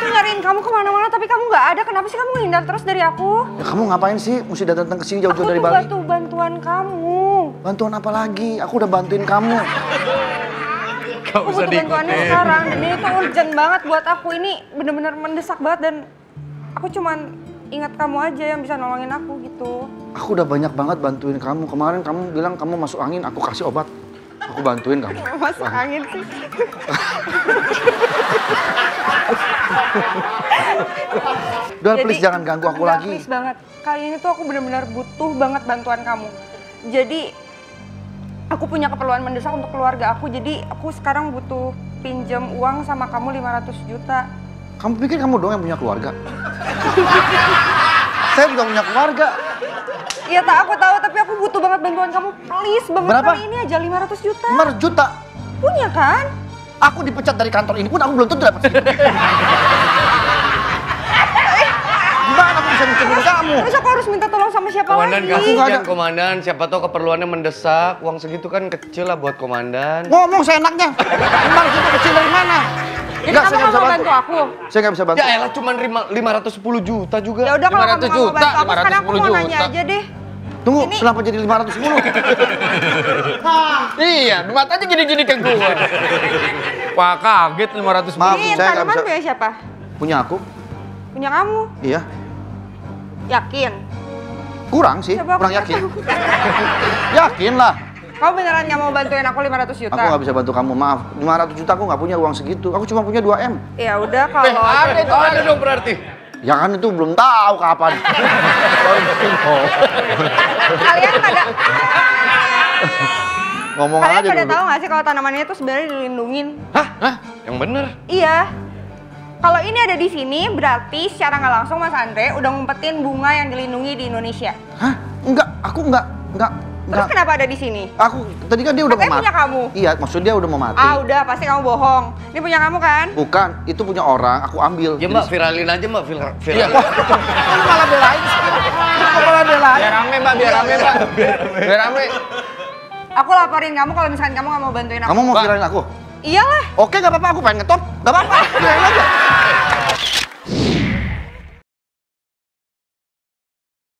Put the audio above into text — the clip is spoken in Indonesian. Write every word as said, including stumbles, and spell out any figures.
tuh nyariin kamu kemana-mana tapi kamu nggak ada. Kenapa sih kamu ngehindar terus dari aku? Ya kamu ngapain sih? Mesti datang ke sini jauh-jauh dari Bali. Aku tuh bantu bantuan kamu. Bantuan apa lagi? Aku udah bantuin kamu. Aku butuh bantuannya sekarang dan ini tuh urgent banget buat aku. Ini bener-bener mendesak banget dan aku cuman ingat kamu aja yang bisa nolongin aku gitu. Aku udah banyak banget bantuin kamu. Kemarin kamu bilang kamu masuk angin, aku kasih obat. Aku bantuin kamu. Masuk angin sih. Udah, please jangan ganggu aku enggak, lagi. Please banget. Kali ini tuh aku benar-benar butuh banget bantuan kamu. Jadi aku punya keperluan mendesak untuk keluarga aku. Jadi aku sekarang butuh pinjam uang sama kamu lima ratus juta. Kamu pikir kamu doang yang punya keluarga? Saya juga punya keluarga. Iya tak, aku tahu, tapi aku butuh banget bantuan kamu. Please banget. Berapa? Kali ini aja lima ratus juta. lima ratus juta? Punya kan? Aku dipecat dari kantor ini pun aku belum tentu dapat segitu. Gimana aku bisa mencuri kamu? Terus aku harus minta tolong sama siapa Komandan, lagi? kasihan komandan, siapa tahu keperluannya mendesak. Uang segitu kan kecil lah buat komandan. Ngomong seenaknya. lima ratus juta kecil dari mana? Jadi Enggak, kamu saya nggak nggak bisa mau bantu. bantu aku? Saya nggak bisa bantu. Ya elah cuman lima ratus sepuluh juta juga. Ya udah kalau kamu nggak mau juta, bantu aku, sekarang aku mau lima ratus sepuluh nanya juta. aja deh. Tunggu, Ini- kenapa jadi lima ratus sepuluh? Iya, matanya gini-gini ke gue. Wah, kaget lima ratus. Maaf, Ini saya nggak tanaman bisa. punya siapa? Punya aku? Punya kamu? Iya. Yakin? Kurang sih, Coba aku kurang yakin. Yakin lah. Kamu beneran nggak mau bantuin aku lima ratus juta? Aku nggak bisa bantu kamu, maaf. lima ratus juta aku nggak punya uang segitu. Aku cuma punya dua M. Ya udah Eh, kalau ada itu, ada dong berarti. Ya kan itu belum tahu kapan. kalian pada Ngomong kalian aja pada dulu. tahu nggak sih kalau tanamannya itu sebenarnya dilindungin? Hah? Hah? Yang bener? Iya. Kalau ini ada di sini berarti secara nggak langsung Mas Andre udah ngumpetin bunga yang dilindungi di Indonesia. Hah? Enggak, aku enggak, enggak, Terus enggak. kenapa ada di sini? Aku tadi kan dia udah Katanya mau mati. punya kamu. Iya, maksudnya dia udah mau mati. Ah udah pasti kamu bohong. Ini punya kamu kan? Bukan, itu punya orang, aku ambil. Ya mbak, viralin aja mbak, viral, Iya. viralin. Kamu malah belain sih. Kamu malah belain. Biar rame, Mbak, biar rame, Mbak. Biar rame. Aku laporin kamu kalau misalkan kamu nggak mau bantuin aku. Kamu mau Mbak. viralin aku? Iyalah. Oke, nggak apa-apa, aku pengen ngetop. Nggak apa-apa, viralin aja.